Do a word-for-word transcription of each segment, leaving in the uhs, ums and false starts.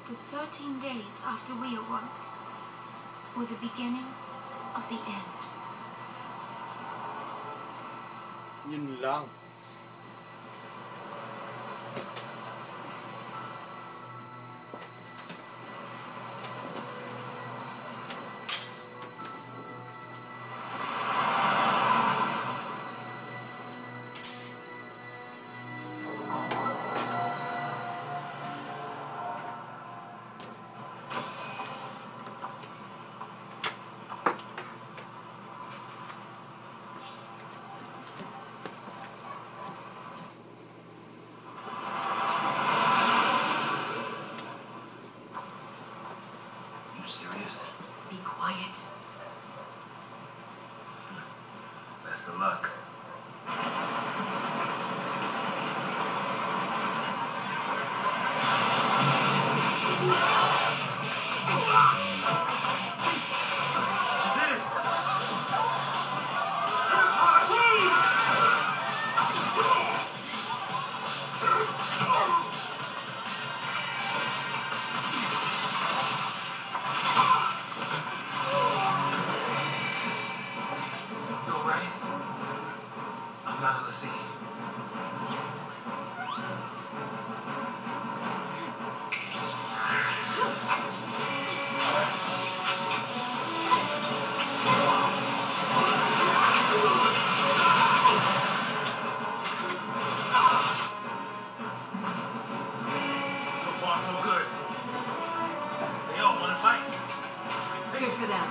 The thirteen days after we awoke were the beginning of the end. Yun lang. Serious? Be quiet. Best of luck. See. So far, so good. They all want to fight. Good for them.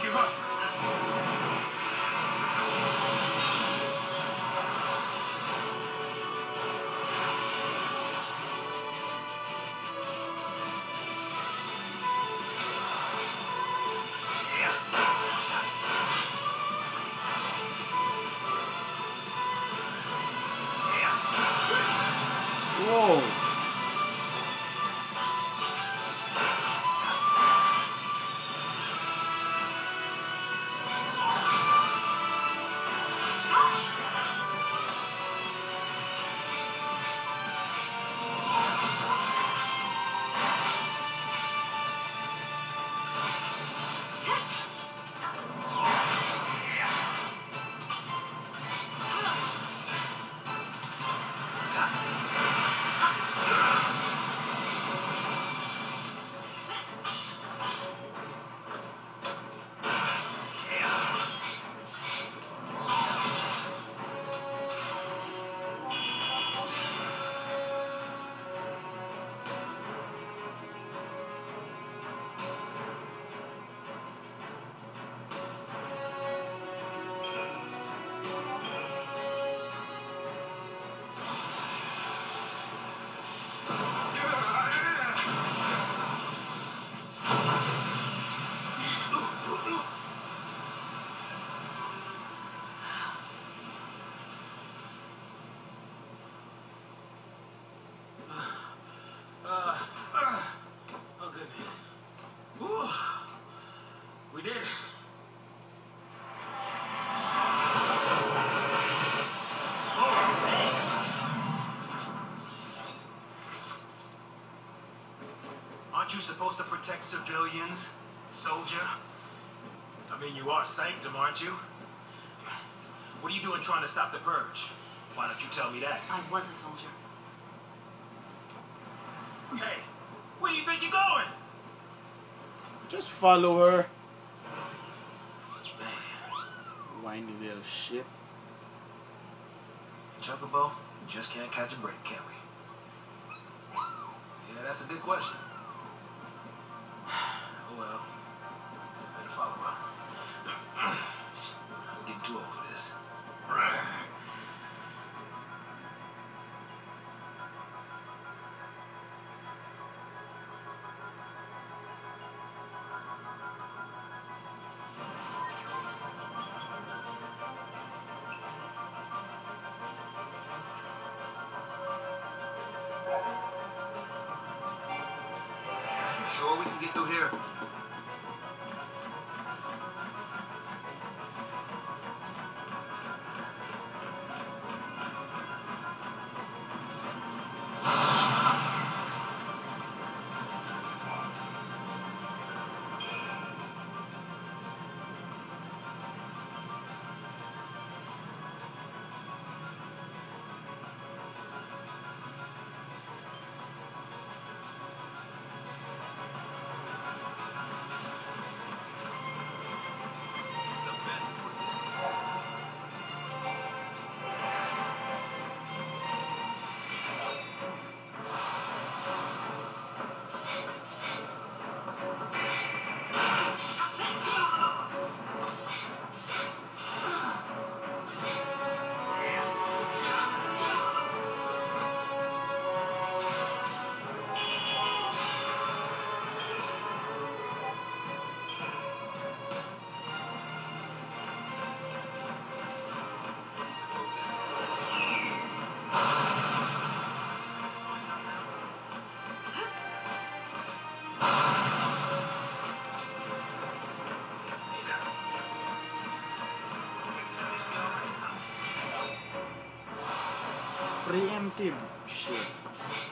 give up. Whoa. We did. Aren't you supposed to protect civilians, soldier? I mean, you are Sanctum, aren't you? What are you doing trying to stop the purge? Why don't you tell me that? I was a soldier. Hey, where do you think you're going? Just follow her. Whiny little shit. Chocobo, we just can't catch a break, can we? Yeah, that's a good question. Oh well, better follow her. I'm getting too old for this. Sure we can get through here? Preemptive shit.